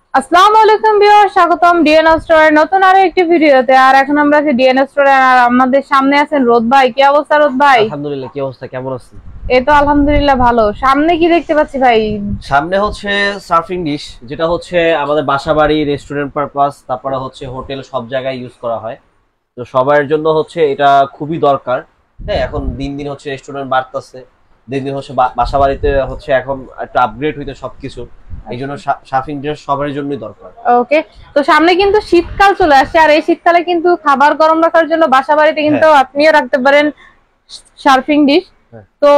আসসালামু আলাইকুম ভিউয়ার, স্বাগতম ডিএনএ স্টোরের নতুন আরো একটি ভিডিওতে। আর এখন আমরা আছি ডিএনএ স্টোরে, আর আমাদের সামনে আছেন রোদ ভাই। কি অবস্থা রোদ ভাই? আলহামদুলিল্লাহ। কি অবস্থা, কেমন আছেন? এই তো আলহামদুলিল্লাহ ভালো। সামনে কি দেখতে পাচ্ছি ভাই? সামনে হচ্ছে সার্ফিং ডিশ, যেটা হচ্ছে আমাদের বাসাবাড়ি, রেস্টুরেন্ট পারপাস, তারপরে হচ্ছে হোটেল, সব জায়গায় ইউজ করা হয়। তো সবার জন্য হচ্ছে এটা খুবই দরকার। হ্যাঁ, এখন দিন দিন হচ্ছে রেস্টুরেন্ট বাড়তেছে, দিন দিন হচ্ছে বাসাবাড়িতে হচ্ছে এখন একটা আপগ্রেড হইতে সবকিছু। এই জন্য সার্ফিং ডিশ সবার জন্যই দরকার। ওকে, তো সামনে কিন্তু শীতকাল চলে আসছে, আর এই শীতকালে কিন্তু খাবার গরম রাখার জন্য বাসাবাড়িতে কিন্তু আপনিও রাখতে পারেন সার্ফিং ডিশ। তো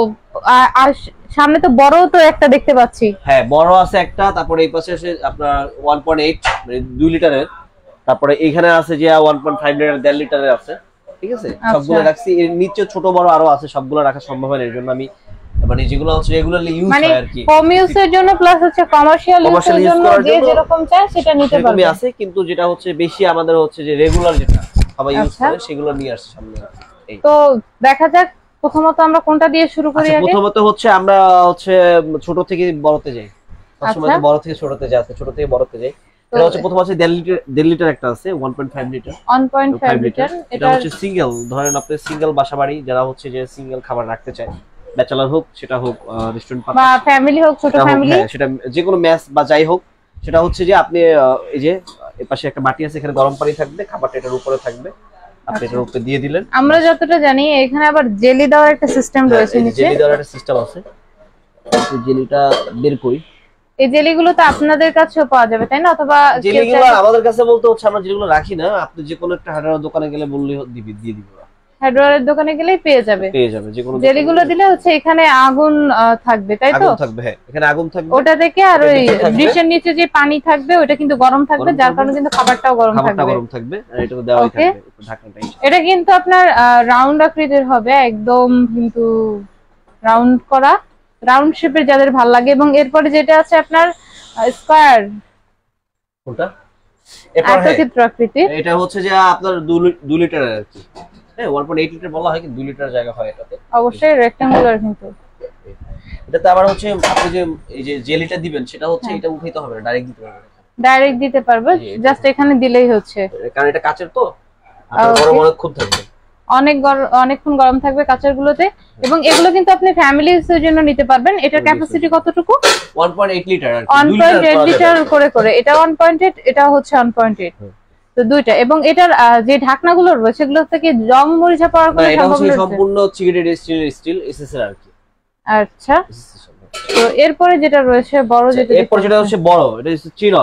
আর সামনে তো বড় তো একটা দেখতে পাচ্ছি। হ্যাঁ, বড় আছে একটা, তারপরে এই পাশে আছে আপনার 1.8 মানে 2 লিটারের, তারপরে এখানে আছে যে 1.5 লিটার, 1.5 লিটারের আছে। ঠিক আছে, সবগুলো রাখছি। এর নিচে ছোট বড় আরো আছে, সবগুলো রাখা সম্ভব হয় না। এর জন্য আমি মানে যেগুলো হচ্ছে রেগুলারলি ইউজ হয় আর কি, হোম ইউজের জন্য প্লাস হচ্ছে কমার্শিয়াল ইউজের জন্য যে যেরকম চায় সেটা নিতে পারবে। আমি আছে, কিন্তু যেটা হচ্ছে বেশি আমাদের হচ্ছে যে রেগুলার যেটা সবাই ইউজ করে সেগুলো নিয়ে আসছে সামনে। তো দেখা যাক প্রথমত আমরা কোনটা দিয়ে শুরু করি আগে। প্রথমত হচ্ছে আমরা হচ্ছে ছোট থেকে বড়তে যাই। সবসময় বড় থেকে ছোটতে যাই, ছোট থেকে বড়তে যাই। এটা হচ্ছে প্রথম আছে 1.5 লিটার একটা আছে, 1.5 লিটার। 1.5 লিটার এটা হচ্ছে সিঙ্গেল, ধরেন আপনি সিঙ্গেল বাসাবাড়ি যারা হচ্ছে যে সিঙ্গেল খাবার রাখতে চায়, ব্যাচেলর হোক, সেটা হোক রেস্টুরেন্ট বা ফ্যামিলি হোক, ছোট ফ্যামিলি, সেটা যে কোনো মেস বা যাই হোক, সেটা হচ্ছে যে আপনি এই যে এর পাশে একটা বাটি আছে, এখানে গরম পানি থাকবে, খাবারটা এটার উপরে থাকবে, আপনি এটার উপরে দিয়ে দিলেন। আমরা যতটা জানি এখানে আবার জেলি দেওয়ার একটা সিস্টেম রয়েছে, নিচে জেলি দেওয়ার একটা সিস্টেম আছে। জেলিটা বের করি। এই জেলিগুলো তো আপনাদের কাছেও পাওয়া যাবে তাই না? অথবা জেলিগুলো আমাদের কাছে বলতে হচ্ছে আমরা যেগুলো রাখি না, আপনি যে কোনো একটা হার্ডওয়্যার দোকানে গেলে বললেই দিয়ে দিব। হার্ডওয়্যারের দোকানে গেলেই পেয়ে যাবে যে কোনো জেলিগুলো দিলে হচ্ছে এখানে আগুন থাকবে তাই তো? আগুন থাকবে, হ্যাঁ, এখানে আগুন থাকবে ওটা থেকে। আর ওই ডিশের নিচে যে পানি থাকবে ওটা কিন্তু গরম থাকবে, যার কারণে কিন্তু খাবারটাও গরম থাকবে। আর এটা তো দেওয়াই থাকবে ঢাকনাটাই। এটা কিন্তু আপনার রাউন্ড আকৃতির হবে, একদম কিন্তু রাউন্ড করা, রাউন্ড শেপের যাদের ভালো লাগে। এবং এরপরে যেটা আছে আপনার স্কয়ার, কোনটা আয়তক্ষেত্র আকৃতির, এটা হচ্ছে যে আপনার 2 লিটারের আর কি। হ্যাঁ, 1.8 লিটার বলা হয়, কিন্তু 2 লিটার জায়গা হয় এটাতে। অবশ্যই রেক্ট্যাঙ্গুলার। কিন্তু এটাতে আবার হচ্ছে আপনি যে এই যে জেলিটা দিবেন সেটা হচ্ছে এটা উঠাইতে হবে না, ডাইরেক্ট দিতে পারবেন। ডাইরেক্ট দিতে পারবে, জাস্ট এখানে দিলেই হচ্ছে, কারণ এটা কাচের তো গরম অনেকক্ষণ থাকবে, অনেকক্ষণ গরম থাকবে কাচের গুলোতে। এবং এগুলো কিন্তু আপনি ফ্যামিলি ইউজের জন্য নিতে পারবেন। এটার ক্যাপাসিটি কতটুকু? 1.8 লিটার আর কি, 1.8 লিটার করে এটা 1.8, এটা হচ্ছে 1.8, তো দুইটা। এবং এটার যে ঢাকনাগুলো রয়েছে সেগুলো থেকে জং মরিচা পড়ার কোনো সম্ভাবনা নেই, সম্পূর্ণ চিকেটেড স্টিল এসএসএর আর কি। আচ্ছা, তো এরপরে যেটা রয়েছে বড়, যেটা হচ্ছে বড়, এটা হচ্ছে চিরন।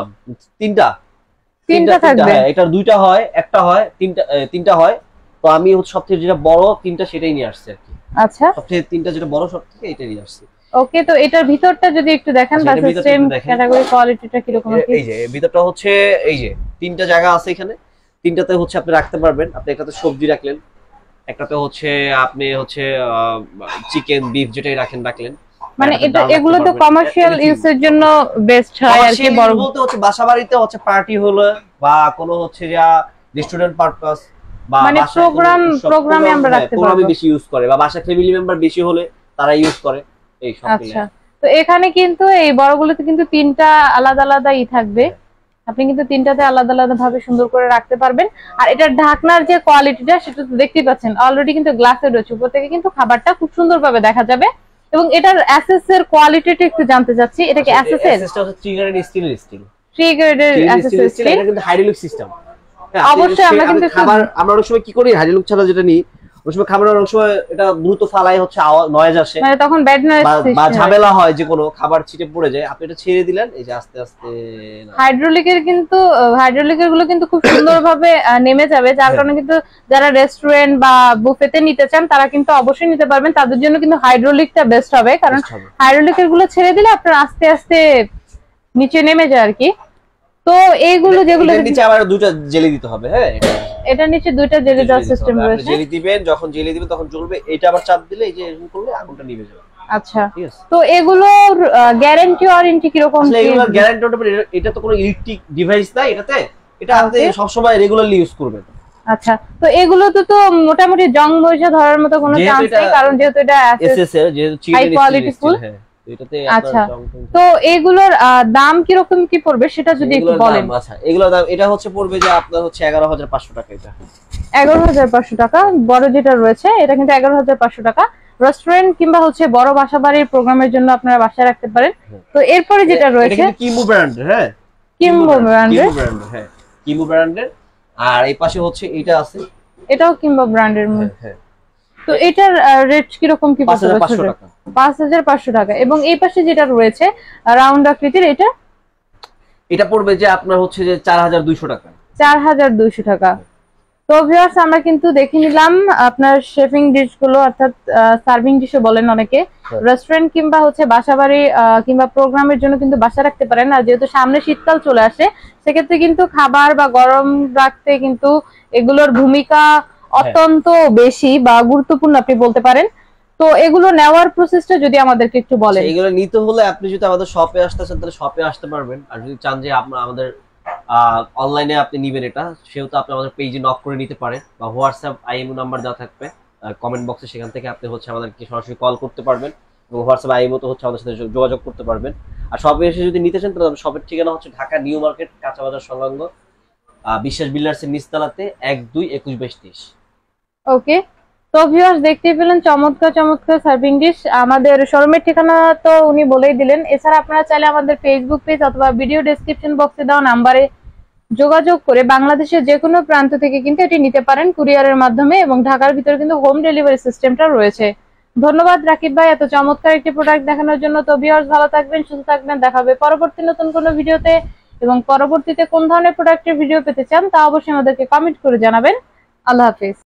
তিনটা থাকবে। হ্যাঁ, এটার দুইটা হয়, একটা হয়, তিনটা হয়। তো আমি হচ্ছে সবথেকে যেটা বড় তিনটা সেটাই নিয়ে আসছি আর কি। আচ্ছা, সবথেকে তিনটা যেটা বড় সবথেকে এটাই নিয়ে আসছি। ওকে, তো এটার ভিতরটা যদি একটু দেখেন, বা সিস্টেম ক্যাটাগরি কোয়ালিটিটা কি রকম? এই যে ভিতরটা হচ্ছে এই যে তিনটা জায়গা আছে এখানে, তিনটাতে হচ্ছে আপনি রাখতে পারবেন। আপনি একটাতে সবজি রাখলেন, একটাতে হচ্ছে আপনি হচ্ছে চিকেন, বিফ যেটাই রাখলেন। মানে এটা এগুলো তো কমার্শিয়াল ইউজের জন্য বেস্ট হয় আর কি। বড় বলতে হচ্ছে বাসাবাড়িতে হচ্ছে পার্টি হলো, বা কোনো হচ্ছে যে রেস্টুরেন্ট পারপাস, বা মানে প্রোগ্রামে আমরা রাখতে পারবো। প্রোগ্রামে বেশি ইউজ করে, বা বাসা ফ্যামিলি মেম্বার বেশি হলে তারা ইউজ করে এই সব। আচ্ছা, তো এখানে কিন্তু এই বড়গুলোতে কিন্তু তিনটা আলাদা আলাদাই থাকবে, আপনি কিন্তু তিনটাতে আলাদা আলাদা ভাবে সুন্দর করে রাখতে পারবেন। আর এটার ঢাকনার যে কোয়ালিটিটা সেটা তো দেখতেই পাচ্ছেন, অলরেডি কিন্তু গ্লাসের রয়েছে, উপর থেকে কিন্তু খাবারটা খুব সুন্দরভাবে দেখা যাবে। এবং এটার অ্যাসেস এর কোয়ালিটিটা একটু জানতে চাচ্ছি। এটা কি অ্যাসেস এর? অ্যাসেসটা হচ্ছে 3 গ্রেডের স্টিল। 3 গ্রেডের অ্যাসেস স্টিল, এটা কিন্তু হাইড্রোলিক সিস্টেম। অবশ্যই আমরা কিন্তু খাবার আমরা অনেক সময় কি করি, হাইড্রোলিক ছাড়া যেটা নিই, ওই সময় খাবার অনেক সময় এটা দ্রুত ফালাই হচ্ছে, নয়েজ আসে, মানে তখন ব্যাড নয়েজ বা ঝামেলা হয়, যে কোনো খাবার ছিটে পড়ে যায়। আপনি এটা ছেড়ে দিলেন, এই যে আস্তে আস্তে হাইড্রোলিকের গুলো কিন্তু খুব সুন্দরভাবে নেমে যাবে, যার কারণে কিন্তু যারা রেস্টুরেন্ট বা বুফেতে নিতে চান তারা কিন্তু অবশ্যই নিতে পারবেন। তাদের জন্য কিন্তু হাইড্রোলিকটা বেস্ট হবে, কারণ হাইড্রোলিকের গুলো ছেড়ে দিলে আপনার আস্তে আস্তে নিচে নেমে যায় আর কি। তো এইগুলো যেগুলো নিচে আবার দুটো জেলি দিতে হবে। হ্যাঁ, এটা নিচে দুইটা জেলি দেওয়ার সিস্টেম রয়েছে। জেলি দিবেন, যখন জেলি দিবেন তখন জ্বলবে, এটা আবার চাপ দিলে এই যে এরকম করলে আগুনটা নিভে যাবে। আচ্ছা, তো এগুলোর গ্যারান্টি ওয়ারেন্টি কি রকম? আসলে এগুলোর গ্যারান্টি, এটা তো কোনো ইলেকট্রিক ডিভাইস না, এটা আপনি সব সময় রেগুলারলি ইউজ করবেন। আচ্ছা, তো এগুলো তো মোটামুটি জং মরিচা ধরার মতো কোনো চান্স নেই, কারণ যেহেতু এটা এসএস এর, যেহেতু হাই কোয়ালিটি ফুল, এটাতে আচ্ছা, আপনার তো এগুলোর দাম কি রকম কি পড়বে সেটা যদি একটু বলেন। আচ্ছা, এগুলোর দাম এটা হচ্ছে পড়বে যে আপনার হচ্ছে 11,500 টাকা। এটা 11,500 টাকা। বড় যেটা রয়েছে এটা কিন্তু 11,500 টাকা। রেস্টুরেন্ট কিংবা হচ্ছে বড় বাসাবাড়ির প্রোগ্রামের জন্য আপনারা বাসায় রাখতে পারেন। তো এরপরে যেটা রয়েছে এটা কিন্তু কিম্বো ব্র্যান্ডের, হ্যাঁ কিম্বো ব্র্যান্ডের, হ্যাঁ কিম্বো ব্র্যান্ডের। আর এই পাশে হচ্ছে এটা আছে, এটাও কিম্বো ব্র্যান্ডের। হ্যাঁ। তো এটার রেট কি রকম কি পড়বে? 5,500 টাকা। 5,500 টাকা। এবং এই পাশে যেটা রয়েছে রাউন্ড আকৃতির, এটা পড়বে যে আপনার হচ্ছে যে 4,200 টাকা। 4,200 টাকা। তো ভিউয়ার্স, আমরা কিন্তু দেখে নিলাম আপনার শেফিং ডিশ গুলো, অর্থাৎ সার্ভিং ডিশও বলেন অনেকে। রেস্টুরেন্ট কিংবা হচ্ছে বাসাবাড়ি কিংবা প্রোগ্রামের জন্য কিন্তু বাসা রাখতে পারেন। আর যেহেতু সামনে শীতকাল চলে আসে, সেক্ষেত্রে কিন্তু খাবার বা গরম রাখতে কিন্তু এগুলোর ভূমিকা অত্যন্ত বেশি বা গুরুত্বপূর্ণ আপনি বলতে পারেন। তো এগুলো নেওয়ার প্রসেসটা যদি আমাদেরকে একটু বলেন। এগুলো নিতে হলে আপনি যদি আমাদের শপে আসতে চান তাহলে শপে আসতে পারবেন। আর যদি চান যে আপনারা আমাদের অনলাইনে আপনি নিবেন এটা, সেহেতু আপনি আমাদের পেজে নক করে নিতে পারেন, বা হোয়াটসঅ্যাপ আইএমও নাম্বার দেওয়া থাকবে কমেন্ট বক্সে, সেখান থেকে আপনি হচ্ছে আমাদেরকে সরাসরি কল করতে পারবেন, এবং হোয়াটসঅ্যাপ আইএমও তো হচ্ছে আমাদের সাথে যোগাযোগ করতে পারবেন। আর শপে এসে যদি নিতে চান তাহলে শপের ঠিকানা হচ্ছে ঢাকা নিউ মার্কেট, কাঁচা বাজার সংলগ্ন বিশ্বাস বিল্ডার্সের নিচতলাতে 1-2-21-22-23। ওকে। তো ভিউয়ার্স, দেখতেই পেলেন চমৎকার চমৎকার সার্ভিং ডিশ। আমাদের শোরুমের ঠিকানা তো উনি বলেই দিলেন। এছাড়া আপনারা চাইলে আমাদের ফেসবুক পেজ অথবা ভিডিও ডেসক্রিপশন বক্সে দেওয়া নাম্বারে যোগাযোগ করে বাংলাদেশের যে কোনো প্রান্ত থেকে কিন্তু এটি নিতে পারেন কুরিয়ারের মাধ্যমে, এবং ঢাকার ভিতরে কিন্তু হোম ডেলিভারি সিস্টেমটা রয়েছে। ধন্যবাদ রাকিব ভাই এত চমৎকার একটি প্রোডাক্ট দেখানোর জন্য। তো ভিউয়ার্স, ভালো থাকবেন, সুস্থ থাকবেন, দেখা হবে পরবর্তী নতুন কোনো ভিডিওতে। এবং পরবর্তীতে কোন ধরনের প্রোডাক্টের ভিডিও পেতে চান তা অবশ্যই আমাদেরকে কমেন্ট করে জানাবেন। আল্লাহ হাফিজ।